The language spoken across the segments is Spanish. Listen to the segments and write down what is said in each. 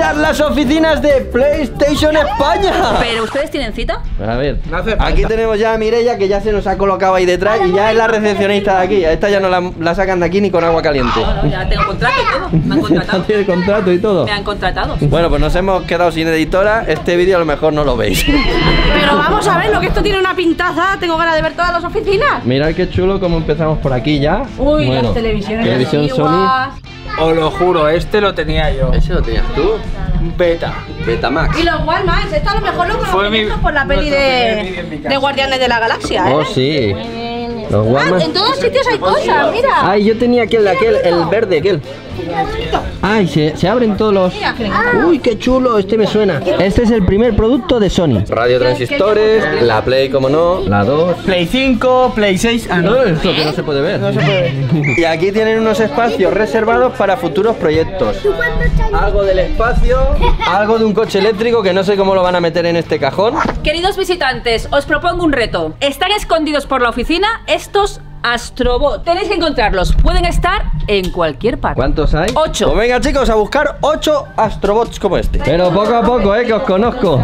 mirar las oficinas de PlayStation España. ¿Pero ustedes tienen cita? A ver, aquí tenemos ya a Mireia, que ya se nos ha colocado ahí detrás y ya es la recepcionista de aquí. A esta ya no la sacan de aquí ni con agua caliente. No, ya tengo contrato y todo. Me han contratado. Tiene contrato y todo. Me han contratado. Bueno, pues nos hemos quedado sin editora. Este vídeo a lo mejor no lo veis. Pero vamos a ver, lo que esto tiene una pintaza. Tengo ganas de ver todas las oficinas. Mirad qué chulo como empezamos por aquí ya. Uy, bueno, las televisiones televisión antiguas. Os lo juro, este lo tenía yo. ¿Ese lo tenías tú? Beta. Betamax. Y los Walmart, esto a lo mejor lo Fue mi- conocemos por la peli nuestro primer vídeo en mi casa. de Guardianes de la Galaxia, ¿eh? Oh, sí. Los Walmart. En todos sitios hay cosas, mira. Ay, yo tenía aquel, el verde, aquel. Ay, se abren todos los... Uy, qué chulo, este me suena. Este es el primer producto de Sony. Radio transistores, la Play, como no, la 2. Play 5, Play 6. Ah, no. Esto que no se puede ver. No se puede ver. Y aquí tienen unos espacios reservados para futuros proyectos. Algo del espacio, algo de un coche eléctrico que no sé cómo lo van a meter en este cajón. Queridos visitantes, os propongo un reto. Están escondidos por la oficina estos Astrobot. Tenéis que encontrarlos. Pueden estar en cualquier parte. ¿Cuántos hay? 8. Pues venga, chicos, a buscar 8 Astrobots como este. Pero poco a poco, que os conozco.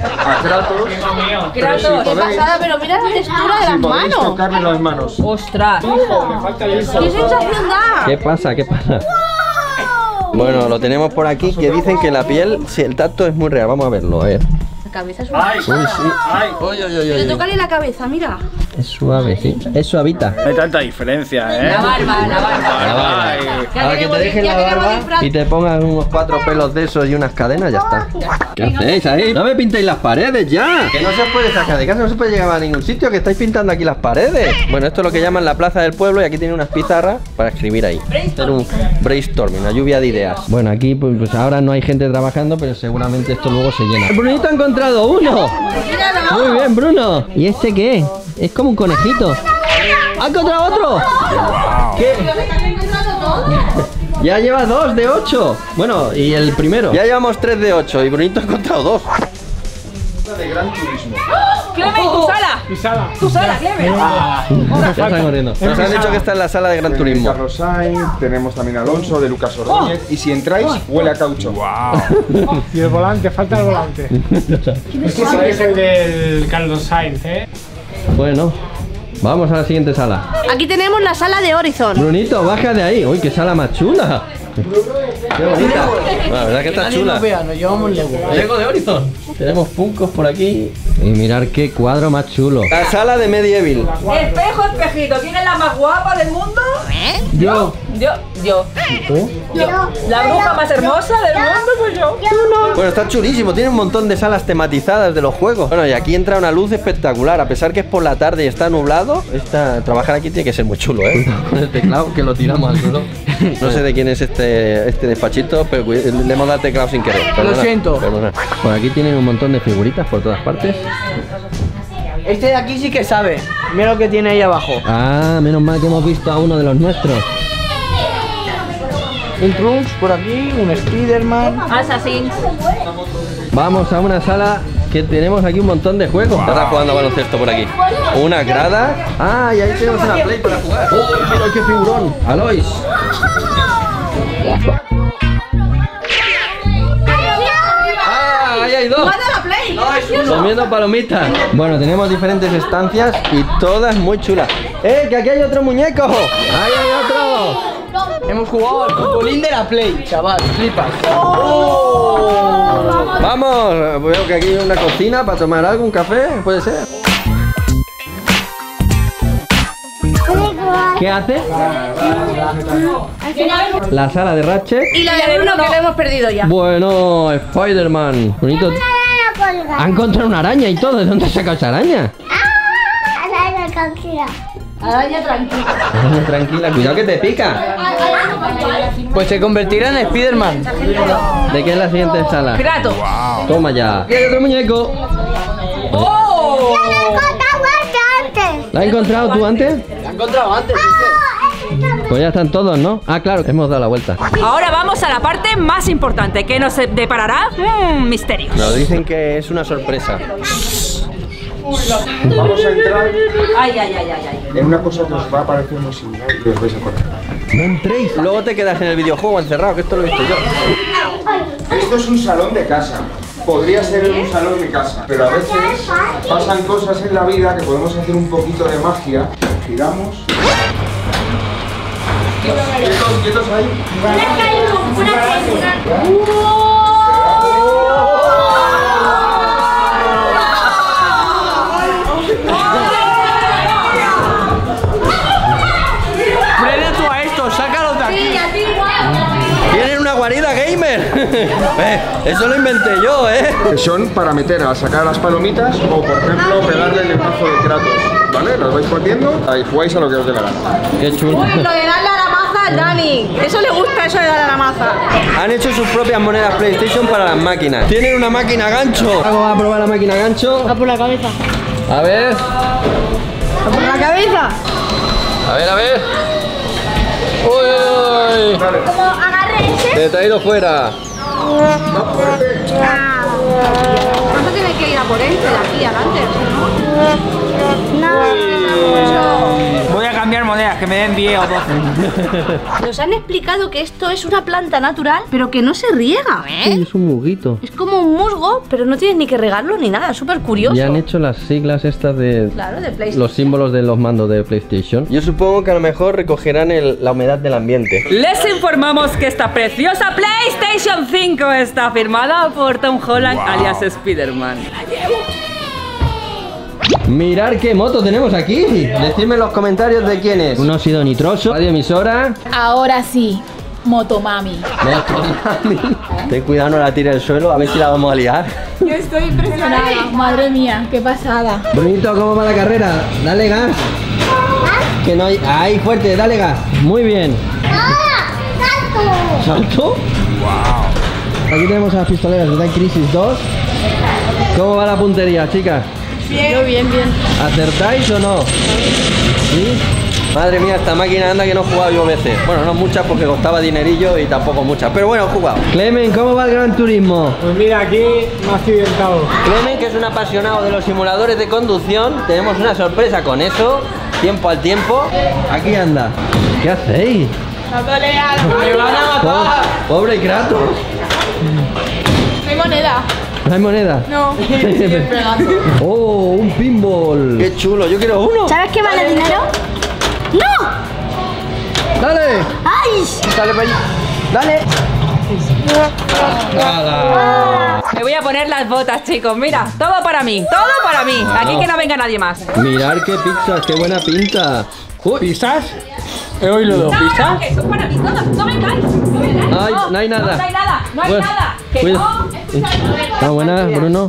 Qué pasada, pero mira la textura de las manos. Tocarle las manos. ¡Ostras! ¿Qué sensación da? ¿Qué pasa? ¿Qué pasa? Bueno, lo tenemos por aquí, que dicen que la piel, si el tacto es muy real. Vamos a verlo, a ver. La cabeza es Ay, suave. Uy, sí. ay. Pero tócale la cabeza, mira. Es suave, sí. Es suavita. No hay tanta diferencia, ¿eh? La barba, la barba. Ay. Ahora que te dejen la barba y te pongan unos 4 pelos de esos y unas cadenas, ya está. ¿Qué hacéis ahí? No me pintéis las paredes ya. Que no se os puede sacar de casa, no se puede llegar a ningún sitio, que estáis pintando aquí las paredes. Bueno, esto es lo que llaman la plaza del pueblo y aquí tiene unas pizarras para escribir ahí. Hacer un brainstorming, una lluvia de ideas. Bueno, aquí pues ahora no hay gente trabajando, pero seguramente esto luego se llena. Brunito ha encontrado uno. Muy bien, Bruno. ¿Y este qué es? Es como un conejito. ¿Ha encontrado otro? ¿Qué? Ya lleva 2 de 8. Bueno, y el primero. Ya llevamos 3 de 8 y Brunito ha encontrado 2. ¡Clemen, tu sala! Mi sala. ¡Tu sala, Clemen! Ya están corriendo. Nos han dicho que está en la sala de Gran Turismo. Carlos Sainz, tenemos también a Alonso, de Lucas Ordóñez. Y si entráis, huele a caucho. Y el volante, falta el volante. Este sí que es el del Carlos Sainz, ¿eh? Bueno, vamos a la siguiente sala. Aquí tenemos la sala de Horizon. Brunito, baja de ahí. Uy, qué sala más chula. Qué bonita. La verdad que está chula. Nos llevamos Lego. Lego de Horizon. Tenemos Funkos por aquí. Y mirar qué cuadro más chulo. La sala de Medieval. Espejo, espejito. ¿Quién es la más guapa del mundo? Yo. Yo. La bruja más hermosa del mundo soy yo. Bueno, está chulísimo. Tiene un montón de salas tematizadas de los juegos. Bueno, y aquí entra una luz espectacular. A pesar que es por la tarde y está nublado, trabajar aquí tiene que ser muy chulo, ¿eh? Con el teclado que lo tiramos al suelo. No sé de quién es este despachito, pero le hemos dado el teclado sin querer. Perdona, Lo siento. Perdona. Por aquí tienen un montón de figuritas por todas partes. Este de aquí sí que sabe. Mira lo que tiene ahí abajo. Ah, menos mal que hemos visto a uno de los nuestros. Un Trunks por aquí, un Spiderman. Assassins. Vamos a una sala que tenemos aquí un montón de juegos. Está jugando a baloncesto por aquí. Una grada. Ah, y ahí tenemos una Play para jugar. ¡Oh, mira qué figurón! Alois. ¡Ah, ahí hay 2! la Play! Comiendo palomitas. Bueno, tenemos diferentes estancias y todas muy chulas. ¡Que aquí hay otro muñeco! ¡Ahí hay otro! Hemos jugado al futbolín de la Play, chaval. Flipas. Vamos, veo que aquí hay una cocina para tomar algo, un café, puede ser. ¿Qué hace? La sala de Ratchet. Y la de Bruno que lo hemos perdido ya. Bueno, Spider-Man. Bonito. Ha encontrado una araña y todo. ¿De dónde ha sacado esa araña? Araña tranquila. Araña tranquila, cuidado que te pica. Pues se convertirá en Spiderman. ¿De qué es la siguiente sala? Kratos. Toma ya. Aquí hay otro muñeco. ¡Oh! ¿La has encontrado tú antes? La he encontrado antes, Pues ya están todos, ¿no? Ah, claro, hemos dado la vuelta. Ahora vamos a la parte más importante, que nos deparará misterios. Nos dicen que es una sorpresa. Vamos a entrar Ay, ay, ay, ay, ay. en una cosa que os va a parecer muy similar y os vais a acordar. No entréis. Luego te quedas en el videojuego encerrado, que esto lo he visto yo. Esto es un salón de casa. Podría ser un salón de casa, pero a veces pasan cosas en la vida que podemos hacer un poquito de magia. Giramos. Quietos ahí. Frena tú a esto, sácalo de aquí. ¡Tienen una guarida gamer! Eso lo inventé yo, Que son para meter a sacar las palomitas o, por ejemplo, pegarle el mazo de Kratos. ¿Vale? Las vais partiendo, ahí jugáis a lo que os dé la gana. ¡Qué chulo! Uy, lo de darle a la maza al Dani. Eso le gusta, eso de darle a la maza. Han hecho sus propias monedas PlayStation para las máquinas. Tienen una máquina gancho. Vamos a probar la máquina gancho. Va por la cabeza. A ver. Va por la cabeza. A ver. ¡Uy! Como agarre ese. Te he traído fuera. ¿Cuánto tiene que ir a por él? De aquí adelante, Voy a cambiar monedas, que me den 10 o 12. Nos han explicado que esto es una planta natural, pero que no se riega. Es un muguito. Es como un musgo, pero no tienes ni que regarlo ni nada, es súper curioso. Y han hecho las siglas estas de Claro, de PlayStation. los símbolos de los mandos de PlayStation. Yo supongo que a lo mejor recogerán la humedad del ambiente. Les informamos que esta preciosa PlayStation 5 está firmada por Tom Holland, alias Spider-Man. Mirar qué moto tenemos aquí. Decidme en los comentarios de quién es. Un óxido nitroso, radioemisora. Ahora sí, Motomami. Ten cuidado, no la tire al suelo, a ver si la vamos a liar. Yo estoy impresionada. Madre mía, qué pasada. Brunito, ¿cómo va la carrera? Dale gas. Que no hay... ¡Ahí, fuerte! Dale gas. Muy bien. ¿Salto? ¡Wow! Aquí tenemos a las pistoleras de Time Crisis 2. ¿Cómo va la puntería, chicas? Yo bien. ¿Acertáis o no? ¿Sí? Madre mía, esta máquina anda que no he jugado yo veces. Bueno, no muchas porque costaba dinerillo y tampoco muchas. Pero bueno, he jugado. Clemen, ¿cómo va el Gran Turismo? Pues mira, aquí me ha accidentado. Clemen, que es un apasionado de los simuladores de conducción. Tenemos una sorpresa con eso. Tiempo al tiempo. Aquí anda. ¿Qué hacéis? ¡Me van a matar! Pobre Kratos. No hay moneda. ¿No hay moneda? No. ¡Oh, un pinball! ¡Qué chulo! Yo quiero uno. ¿Sabes qué vale dinero? ¡No! ¡Dale! ¡Ay! ¡Dale para allí! ¡Dale! ¡Hala! Me voy a poner las botas, chicos. Mira, todo para mí. Aquí que no venga nadie más. Mirad qué pizzas, qué buena pinta. Uy. ¿Pisas? He oído dos pisas. Que son para mí todas. No vengáis. Ay, no hay nada. No hay nada. Bueno, Que cuida. ¿Está buena, Bruno?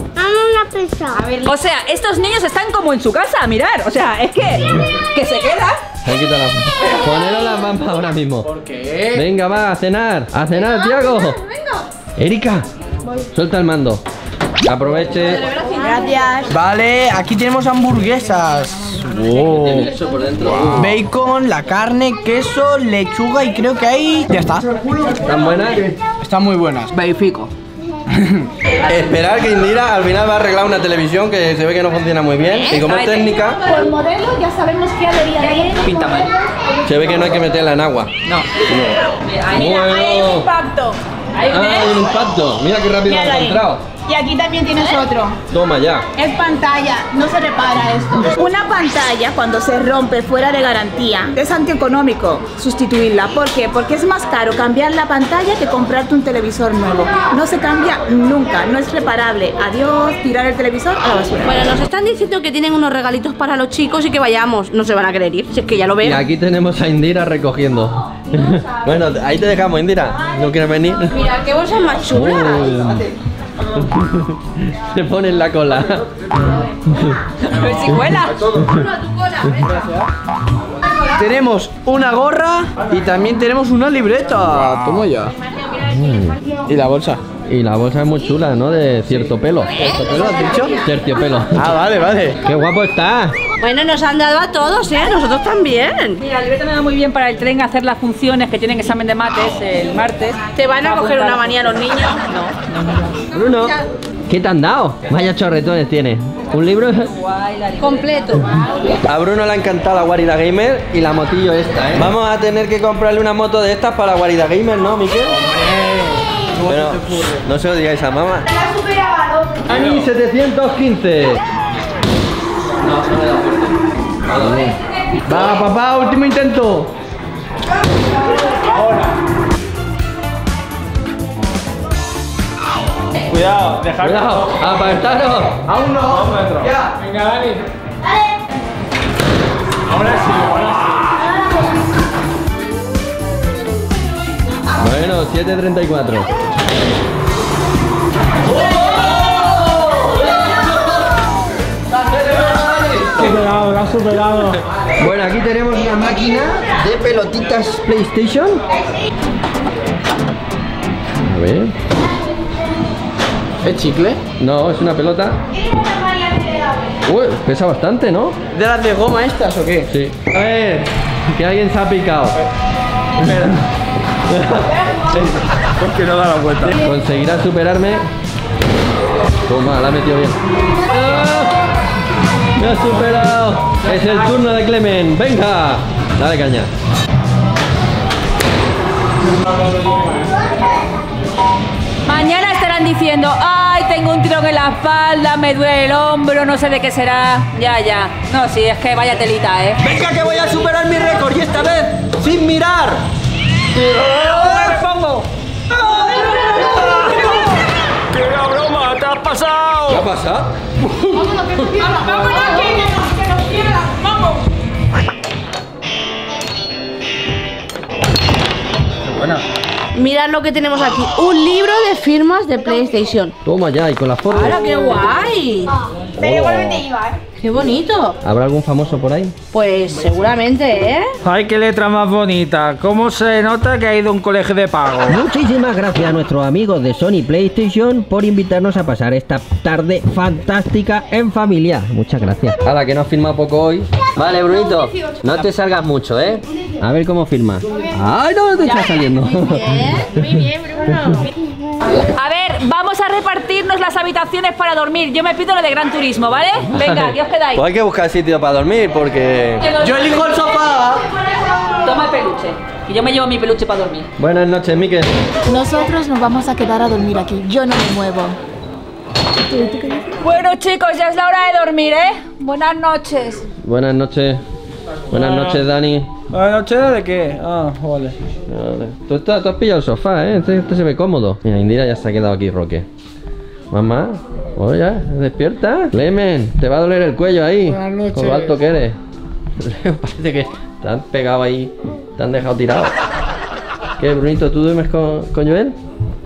O sea, estos niños están como en su casa, mirar. O sea, es que se quedan. Se han quitado la... Poneros las mamas ahora mismo. ¿Por qué? Venga, va, a cenar. A cenar, Tiago. Erika, suelta el mando. Aproveche. Gracias. Vale, aquí tenemos hamburguesas. Wow. Eso por dentro. Bacon, la carne, queso, lechuga y creo que ahí... Ya está. ¿Están buenas? Están muy buenas. Verifico. Esperar que Indira al final va a arreglar una televisión que se ve que no funciona muy bien. Y como es técnica, Por modelo ya sabemos qué avería tiene. Pinta mal. se ve que no hay que meterla en agua. No. Bueno. Impacto. Ah, hay un impacto. Mira qué rápido lo he encontrado. Y aquí también tienes otro. Toma ya. Es pantalla, no se repara esto. Una pantalla cuando se rompe fuera de garantía es antieconómico sustituirla. ¿Por qué? Porque es más caro cambiar la pantalla que comprarte un televisor nuevo. No se cambia nunca, no es reparable. Adiós, tirar el televisor a la basura. Bueno, nos están diciendo que tienen unos regalitos para los chicos y que vayamos. No se van a querer ir, si es que ya lo Y ven. aquí tenemos a Indira recogiendo. Bueno, ahí te dejamos, Indira. ¿No quieres venir? Mira, qué bolsas más chulas. Se pone en la cola. A ver si cuela. Tenemos una gorra y también tenemos una libreta. Toma ya. ¿Y la bolsa? Y la bolsa es muy chula, ¿no? De cierto pelo. ¿Cierto pelo has dicho? Terciopelo. Ah, vale, vale. ¡Qué guapo está! Bueno, nos han dado a todos, ¿eh? Nosotros también. Mira, el libreta me va muy bien para el tren hacer las funciones que tienen examen de mates el martes. ¿Te van a coger una manía los niños? Bruno, ¿qué te han dado? Vaya chorretones tiene. ¿Un libro? Completo. A Bruno le ha encantado la guarida gamer y la motillo esta, ¿eh? Vamos a tener que comprarle una moto de estas para la guarida gamer, ¿no, Miquel? Pero no se lo digáis a mamá. Ani 715. No le da fuerte. Va, papá, último intento. Cuidado, dejad. Cuidado, apartaros. Aún no. Ya. Venga, Dani. Ahora sí, ahora sí. Bueno, 7:34. Superado, lo has superado. Bueno, aquí tenemos una máquina de pelotitas PlayStation. A ver. ¿Es chicle? No, es una pelota. Uy, pesa bastante, ¿no? ¿De las de goma estas o qué? Sí. A ver, que alguien se ha picado. Porque no da la vuelta. ¿Conseguirás superarme? Toma, la ha metido bien. ¡Ah! ¡Me ha superado! Es el turno de Clemen. ¡Venga! Dale caña. Mañana estarán diciendo, ay, tengo un tirón en la espalda, me duele el hombro, no sé de qué será. Ya. No, sí, es que vaya telita, ¿eh? ¡Venga, que voy a superar mi récord! Y esta vez, sin mirar. pongo! ¡Qué broma! ¡Te has pasado! ¿Qué ha pasado? Buena. Mirad lo que tenemos aquí. Un libro de firmas de PlayStation. Toma ya, y con las fotos. ¡Hala, qué guay! Pero igualmente iba, ¿eh? ¡Qué bonito! ¿Habrá algún famoso por ahí? Pues seguramente, ¿eh? Ay, qué letra más bonita. ¿Cómo se nota que ha ido a un colegio de pago? Muchísimas gracias a nuestros amigos de Sony PlayStation por invitarnos a pasar esta tarde fantástica en familia. Muchas gracias. Hala, que no has firmado poco hoy. Vale, Brunito, no te salgas mucho, ¿eh? A ver cómo firma. ¡Ay, no te está saliendo! Muy bien, Bruno. A ver, vamos a repartirnos las habitaciones para dormir. Yo me pido lo de Gran Turismo, ¿vale? Venga, ¿qué os quedáis? Pues hay que buscar sitio para dormir porque... Yo elijo el sofá. Toma el peluche. Y yo me llevo mi peluche para dormir. Buenas noches, Miquel. Nosotros nos vamos a quedar a dormir aquí. Yo no me muevo. Bueno, chicos, ya es la hora de dormir, ¿eh? Buenas noches. Buenas noches. Buenas noches, Dani. ¿Buenas noches de qué? Ah, vale. Vale. Tú has pillado el sofá, ¿eh? Este se ve cómodo. Mira, Indira ya se ha quedado aquí, Roque. Mamá, oye, despierta. Clemen, te va a doler el cuello ahí. Buenas noches. Con lo alto que eres. Parece que te han pegado ahí, te han dejado tirado. ¿Qué, Brunito, tú duermes con Joel?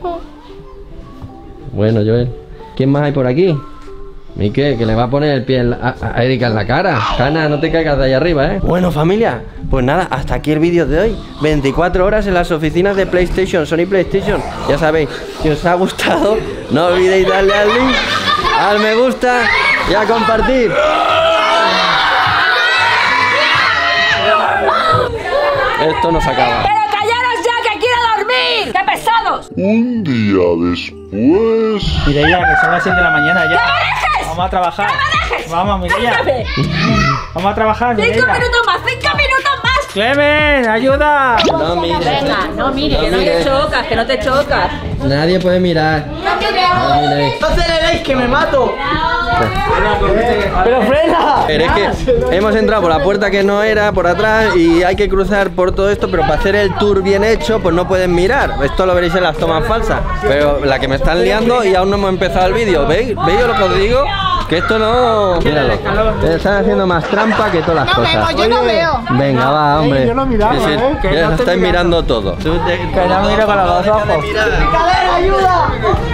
Bueno, Joel. ¿Quién más hay por aquí? Miquel, que le va a poner el pie a Erika en la cara. Hanna, no te caigas de ahí arriba, ¿eh? Bueno, familia, pues nada, hasta aquí el vídeo de hoy. 24 horas en las oficinas de PlayStation, Sony PlayStation. Ya sabéis, si os ha gustado, no olvidéis darle al link, al me gusta y a compartir. Esto no se acaba. ¡Pero callaros ya, que quiero dormir! ¡Qué pesados! Un día después... Mireia, que son las 6 de la mañana ya. ¡Que me dejes! Vamos a trabajar. ¡Que me dejes! Vamos, Mireia. ¡Déjame! Vamos a trabajar, 5 Mireia. minutos más, 5 minutos más. Clemen, ayuda. No mires. Venga, no mires, que no te chocas, que no te chocas. Nadie puede mirar. No miréis. No aceleréis, que me mato. Pero frena. Pero es que hemos entrado por la puerta que no era, por atrás, y hay que cruzar por todo esto, pero para hacer el tour bien hecho, pues no pueden mirar. Esto lo veréis en las tomas falsas. Pero la que me están liando y aún no hemos empezado el vídeo. ¿Veis? ¿Veis lo que os digo? Que esto no... Míralo. Están haciendo más trampa que todas las cosas. Yo no veo. Venga, va, hombre. yo no miraba, Sí, que ya no te estáis mirando. mirando todo. Que no miro con los ojos. ¡Cadera, ayuda!